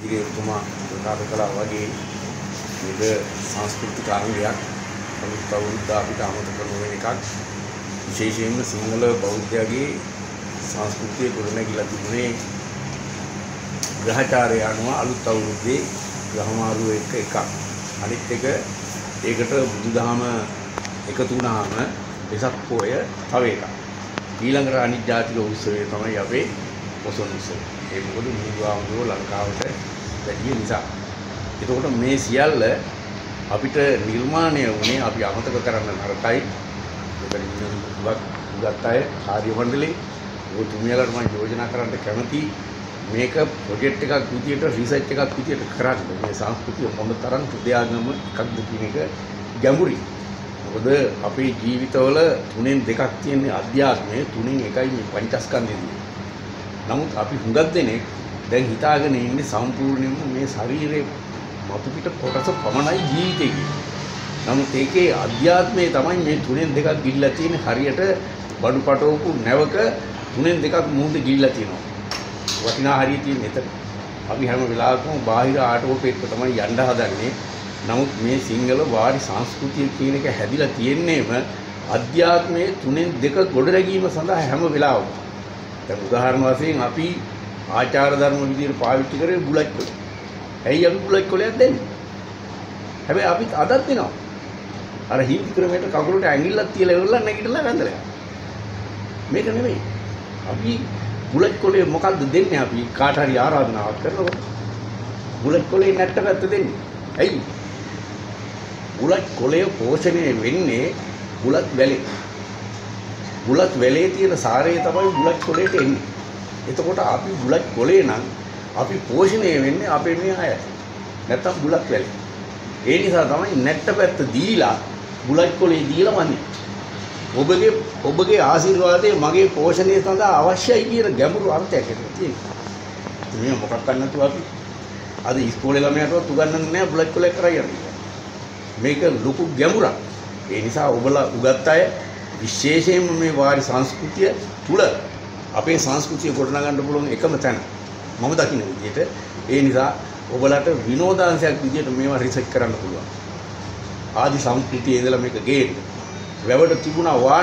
ඉතිරිතුමා ප්‍රකාශ කළා වගේ මේක සංස්කෘතික අංගයක් අලුත් අවුරුද්ද අපිට අමතක නොවන එකක් විශේෂයෙන්ම සිංහල බෞද්ධයාගේ සංස්කෘතිය ගොඩනැගිලා තිබුණේ ග්‍රහචාරය අනුව අලුත් අවුරුද්දේ ග්‍රහමාරුව එකක් අනිත් එක ඒකට බුදුදහම එකතු වුණාම වෙසක් පොය තව එකක් ඊළඟට අනිත් ජාතික උත්සවය තමයි අපේ පොසොන් උත්සවය. ඒ මොකද මුළුමනින්ම ලංකාවට වැඩි නිසා. එතකොට මේ සියල්ල අපිට නිර්මාණය වුණේ අපි අමතක කරන්න නරකයි. ඒකට උගත් අය කාර්ය මණ්ඩලේ ඔතුමියලට මම යෝජනා කරන්න කැමතියි. මේක ප්‍රොජෙක්ට් එකක් විදියට රිසර්ච් එකක් විදියට කරන්න. මේ සංස්කෘතිය මොන තරම් හෘදයාගම එකක්ද කියන එක ගැඹුරුයි. මොකද අපේ ජීවිතවල තුනෙන් දෙකක් තියෙන අධ්‍යාත්මය තුනෙන් එකයි මේ පංචස්කන්ධය. නමුත් අපි හුඟක් දෙනෙක් දැන් හිතාගෙන ඉන්නේ සම්පූර්ණයෙන්ම මේ ශරීරයේ මතු පිට කොටස පමණයි ජීවිතේ කියන්නේ. නමුත් ඒකේ අධ්‍යාත්මය තමයි මේ තුනෙන් දෙකක් ගිහිල්ලා තියෙන හරියට බඩු පටවපු නැවක තුනෙන් දෙකක් මුහුද ගිහිල්ලා තියෙනවා. වටිනා හරිය තියෙන එතන. අපි හැම වෙලාවකම බාහිර ආටෝප එක්ක තමයි යන්න හදන්නේ. නමුත් මේ සිංහල වාරි සංස්කෘතිය කියන එක හැදිලා තියෙන්නේම අධ්‍යාත්මයේ තුනෙන් දෙක ගොඩනැගීම සඳහා හැම වෙලාවකම. දැන් උදාහරණ වශයෙන් අපි ආචාර ධර්ම විදියට පාවිච්චි කරේ බුලත් කොළ. ඇයි අපි බුලත් කොළයක් දෙන්නේ? හැබැයි අපිත් අදත් දෙනවා. අර හින්දි ක්‍රමයට කකුලට ඇඟිල්ලක් තියලා ඉවරලා නැගිටලා වැඳලා. මේක නෙමෙයි. අපි බුලත් කොළේ මොකද්ද දෙන්නේ අපි කාට හරි ආරාධනාවක් කරනකොට? බුලත් කොළේ නැට්ට පැත්ත දෙන්නේ. ඇයි? බුලත් කොළය පෝෂණය වෙන්නේ බුලත් වැලේ. බුලත් වැලේ තියෙන සාරය තමයි බුලත් කොළේට එන්නේ. එතකොට අපි බුලත් කොළේ නම් අපි පෝෂණය වෙන්නේ අපේ මේ අය. නැත්තම් බුලත් වැලේ. ඒ නිසා තමයි නැට්ට පැත්ත දීලා බුලත් කොළේ දීලා වන්නේ. ඔබගේ ආශිර්වාදය මගේ පෝෂණය සඳහා අවශ්‍යයි කියන ගැඹුරු අර්ථයක් ඒක තියෙනවා. මේ මොකක් කරන්නතු අපි අද ඉස්කෝලේ ළමයාටවත් උගන්වන්නේ නැහැ බුලත් කොළේ කරා යන්නේ. මේක ලොකු ගැඹුරක්. ඒ නිසා ඔබලා උගත් අය විශේෂයෙන්ම මේ වාරි සංස්කෘතිය තුල අපේ සංස්කෘතිය ගොඩනගන්න පුළුවන් එකම තැන මම දකින්න විදිහට ඒ නිසා ඔබලාට විනෝදාංශයක් විදිහට මේවා රිසර්ච් කරන්න පුළුවන්. ආදි සංස්කෘතියේ ඉඳලා මේක ගේන්න. වැවට තිබුණා වාන.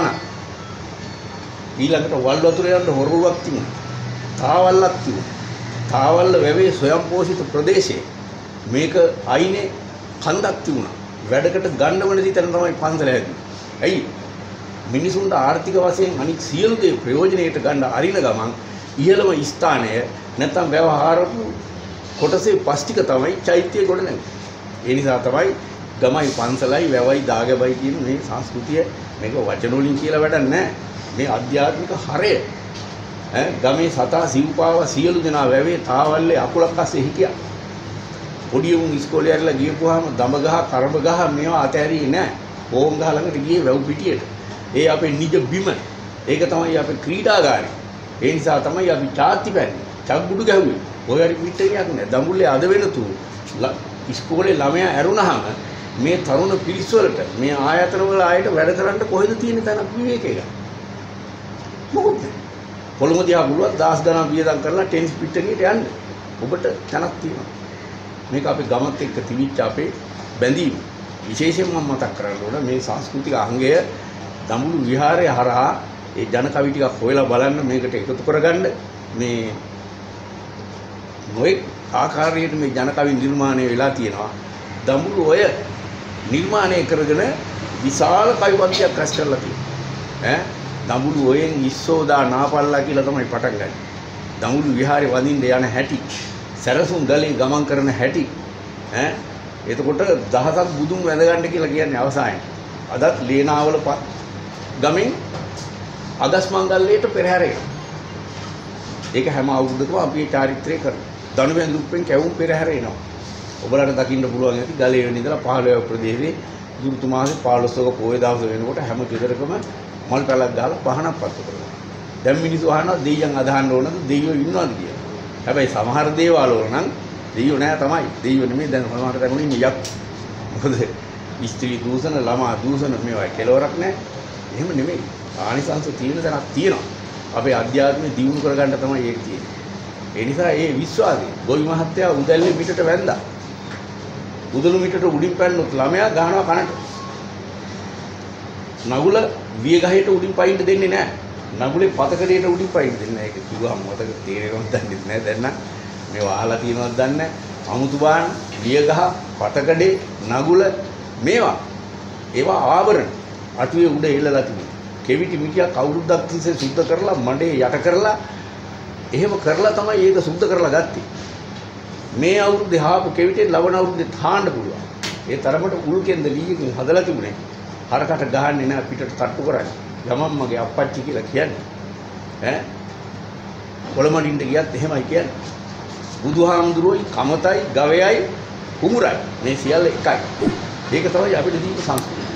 ඊළඟට වල් වතුර යන හොරුවක් තිබුණා. තාවල්ලක් තිබුණා. තාවල්ල වැවේ ස්වයංපෝෂිත ප්‍රදේශයේ මේක අයිනේ කන්දක් තිබුණා. වැඩකට ගන්න වෙන තැන තමයි පන්සල හැදුවේ. ඇයි? මිනිසුන්ට ආර්ථික වශයෙන් අනිත් සියලු දේ ප්‍රයෝජනෙට ගන්න අරින ගමන් ඉහළම ස්ථානය නැත්නම් ව්‍යවහාරපු කොටසේ පස්තික තමයි චෛත්‍යය ගොඩ නැගෙන්නේ. ඒ නිසා තමයි ගමයි පන්සලයි වැවයි දාගබයි කියන මේ සංස්කෘතිය මේක වචන වලින් කියලා වැඩක් නැහැ. මේ ආධ්‍යාත්මික හරය ගමේ සතා සිව්පාව සියලු දෙනා වැවේ තාවල්ලේ අකුලක් අස්සේ හිටියා. පොඩි උන් ඉස්කෝලේ ඇරලා ගියපුවාම දඹ ගහ කරඹ ගහ මේවා අතෑරියේ නැහැ. ඕම් ගහ ළඟට ගියේ වැව් පිටියට. ඒ අපේ නිජ බිම. ඒක තමයි අපේ ක්‍රීඩාගාරය. ඒ නිසා තමයි අපි චාත්ති පැන්නේ. චග්ගුඩු ගැහුවේ. ඔය හරි පිටේයක් නෑ. දඹුල්ලේ අද වෙනතු ඉස්කෝලේ ළමයා ඇරුණාම මේ තරුණ පිරිස් වලට මේ ආයතන වල ආයෙත් වැඩ කරන්න කොහෙද තියෙන තැනක් විවේකයක? මොකද? කොළඹ දිහා බලුවත් 10 ගණන් වියදම් කරලා ටෙනිස් පිටේකට යන්න. ඔබට තැනක් තියෙනවා. මේක අපේ ගමත් එක්ක තිබිච්ච අපේ බැඳීම. විශේෂයෙන්ම මම මතක් කරන්න ඕන මේ සංස්කෘතික අංගය දඹුලු විහාරය හරහා ඒ ජන කවි ටිකක් හොයලා බලන්න මේකට එකතු කරගන්න මේ මොයි ආකාරයට මේ ජන කවි නිර්මාණය වෙලා තියෙනවා. දඹුලු ඔය නිර්මාණය කරගෙන විශාල කවිපත්යක් රැස් කරලා තියෙනවා. දඹුලු ඔයෙන් ඉස්සෝදා නාපල්ලා කියලා තමයි පටන් ගන්නේ. දඹුලු විහාරේ වඳින්න යන හැටි, සරසුන් ගලේ ගමන් කරන හැටි එතකොට දහසක් බුදුන් වැඳ ගන්න කියලා කියන්නේ අවසානයේ. අදත් ලේනාවල ගමෙන් අගස් මංගල්‍යයට පෙරහැර එක. ඒක හැම අවුරුද්දකම අපි ඒ චාරිත්‍රය කරනවා. දනුවෙන් දුප්පෙන් කැවුම් පෙරහැර එනවා. ඔබලට දකින්න පුළුවන් ඇති ගලේ වෙන ඉඳලා 15 ප්‍රදේශයේ දුරුතු මාසේ 15ක පොය දවස වෙනකොට හැම ගෙදරකම මල් පැලක් දාලා පහනක් පත්තු කරනවා. දැන් මිනිස්සු අහනවා දෙයියන් අදහන්න ඕනද දෙයියෝ ඉන්නවද කියලා. හැබැයි සමහර දේවල් වල නම් දෙයියෝ නෑ තමයි. දෙයියෝ නෙමෙයි දැන් සමහර තැන් ඉන්නේ යක්. මොකද ස්ත්‍රී දූෂණ ළමා දූෂණ මේවා කෙලවරක් නෑ. එහෙම නෙමෙයි. ආනිසංස තියෙන තැනක් තියෙනවා. අපේ අධ්‍යාත්මය දියුණු කරගන්න තමයි ඒක තියෙන්නේ. ඒ නිසා ඒ විශ්වාසය ගොවි මහත්තයා උදැල්ලේ පිටට වැන්දා. උදළු මිටට උඩින් පැන්නොත් ළමයා ගහනවා කනට. නගුල විය ගහේට උඩින් පයින්න දෙන්නේ නැහැ. නගුලේ පතකඩේට උඩින් පයින්න දෙන්නේ නැහැ. ඒක කිව්වම මතක තේරෙනවද දන්නේ නැහැ. දැන් නම් මේව අහලා තියෙනවද දන්නේ නැහැ. අමුතු බාන, විය ගහ, පතකඩේ, නගුල ඒවා ආවරණ අටුවේ උඩ එල්ලලා තිබුණා. කෙවිටි මිටියක් අවුරුද්දක් තිස්සේ සුද්ධ කරලා මඩේ යට කරලා එහෙම කරලා තමයි ඒක සුද්ධ කරලා ගත්තේ. මේ අවුරුද්දේ හාපු කෙවිටේ ලබන අවුරුද්දේ තාන්න පුළුවන්. ඒ තරමට උල් කෙන්ද ලීයකින් හදලා තිබුණේ. හරකට ගහන්නේ නැහැ පිටට තට්ටු කරන්නේ. ගමම්මගේ අප්පච්චි කියලා කියන්නේ. ඈ කොළමඩින්ට ගියත් එහෙමයි කියන්නේ. බුදුහාමුදුරුවෝයි කමතයි ගවයයි කුඹුරයි මේ සියල්ල එකයි. ඒක තමයි අපිට දීපු සංස්කෘතිය.